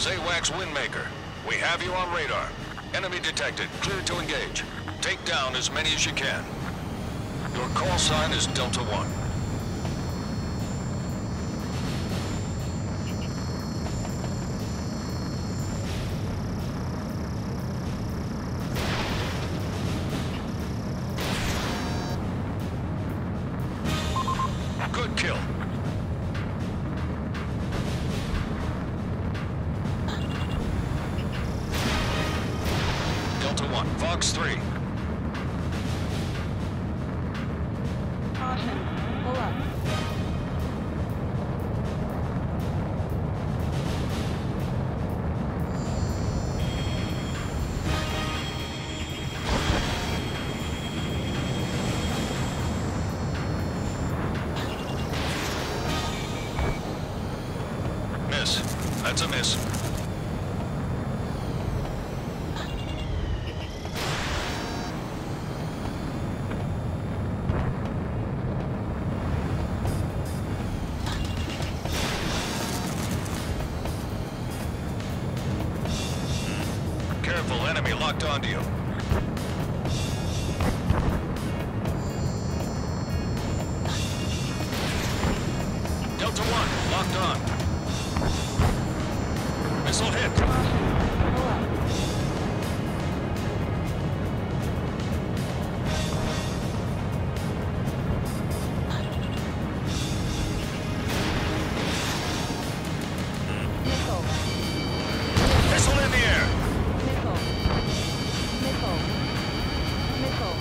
is AWACS Windmaker. We have you on radar. Enemy detected. Clear to engage. Take down as many as you can. Your call sign is Delta 1. Good kill. Delta 1, Fox 3. Caution, pull up. Miss. That's a miss. Careful, enemy locked onto you. Delta 1, locked on. Missile hit. Pull up. Missile. Missile in the air. Missile. Missile. Missile.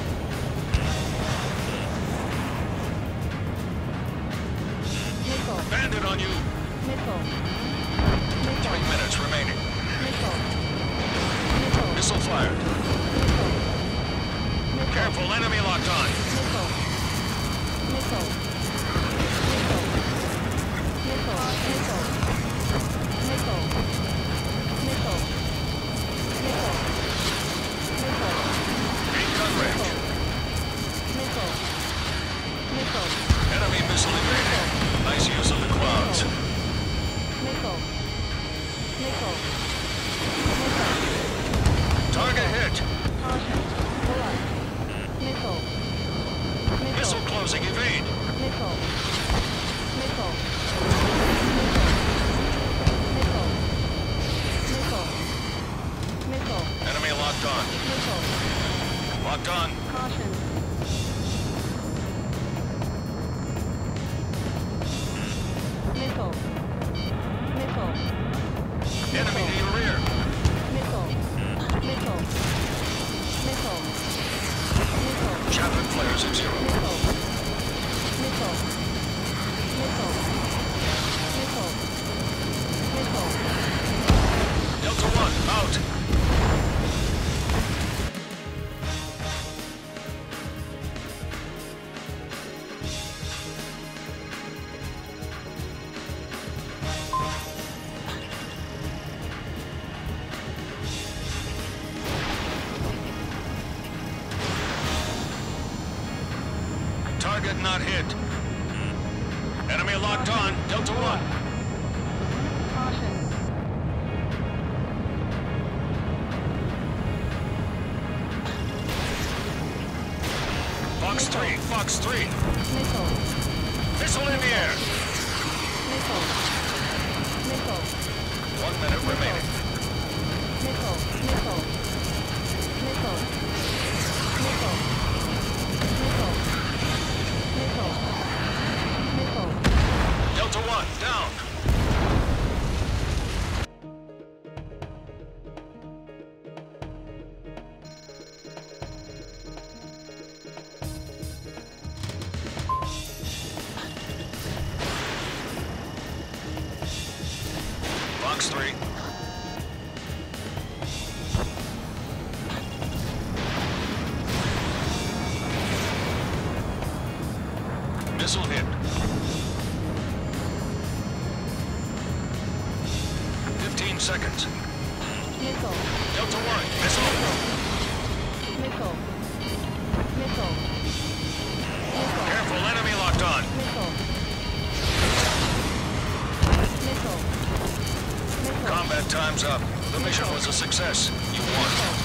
Missile. Bandit on you. Missile. 3 minutes remaining. Missile. Missile. Missile fired. Missile. Missile. Careful, enemy locked on. Missile. Missile. Missile. Missile. Missile. Missile. Missile. Missile. Missile. In gun range. Missile. Missile. Enemy missile evaded. Nice use of the clouds. Missile. Missile. Missile. Target hit. Caution. Pull up. Missile. Missile. Missile closing, evade. Missile. Missile. Missile. Missile. Missile. Missile. Enemy locked on. Missile. Locked on. Caution. Missile. Missile. Enemy to your rear. Missile. Missile. Missile. Missile. Chaplain flares at 0. Missile. Missile. Missile. Missile. Missile. Delta 1, out. Target not hit. Enemy locked on. Delta 1. Caution. Fox 3, Fox 3. Missile. Missile in the air. Missile. Missile. 1 minute remaining. Missile. Missile. Missile. Missile. Missile. Missile. Missile. Delta 1, down. Fox 3. Missile hit. 15 seconds. Missile. Delta 1, missile. Missile. Missile. Missile. Careful, enemy locked on. Missile. Missile. Missile. Combat Time's up. The mission was a success. You won.